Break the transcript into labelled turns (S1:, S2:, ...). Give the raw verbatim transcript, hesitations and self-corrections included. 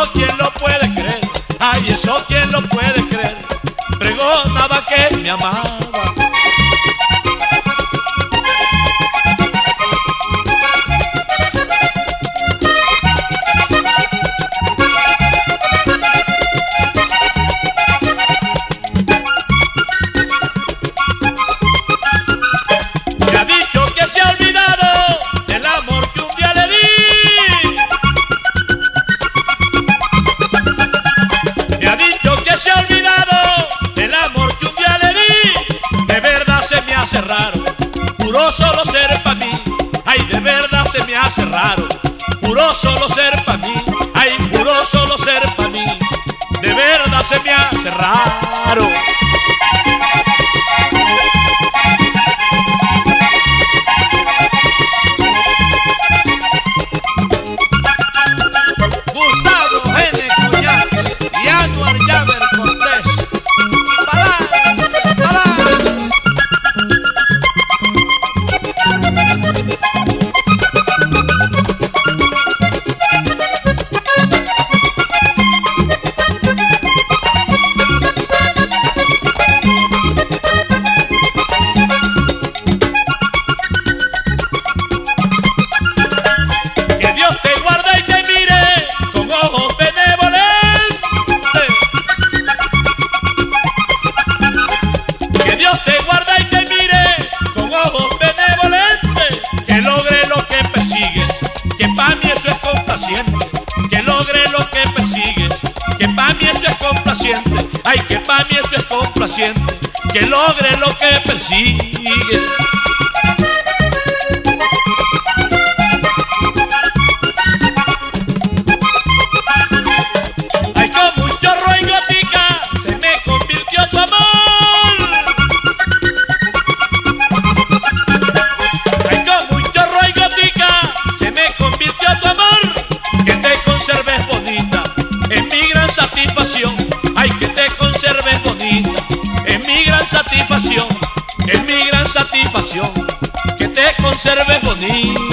S1: eso quién lo puede creer, ay, eso quién lo puede creer. Pregonaba que me amaba. Me ha dicho que se ha olvidado del amor que un día le di. Me ha dicho que se ha olvidado del amor que un día le di. De verdad se me hace raro, juró solo ser pa' mí. Ay, de verdad se me hace raro, juró solo ser pa' mí. Ay, juró solo ser pa' mí. De verdad se me hace raro.
S2: Gustavo N. Cuñate y Anuar Yaber Cortés. ¡Palá! ¡Palá!
S1: Que Dios te guarde y te mire con ojos benevolentes. Que Dios te guarde y te mire con ojos benevolentes. Que logre lo que persigues, que pa' mí eso es complaciente. Que logre lo que persigues, que pa' mí eso es complaciente. Ay, que pa' mí eso es complaciente. Que logre lo que persigues. Ay, como un chorro en gotica se me convirtió tu amor. Ay, como un chorro en gotica se me convirtió tu amor. Que te conserves bonita, es mi gran satisfacción. Ay, que te conserves bonita, es mi gran satisfacción. Es mi gran satisfacción, que te conserves bonita.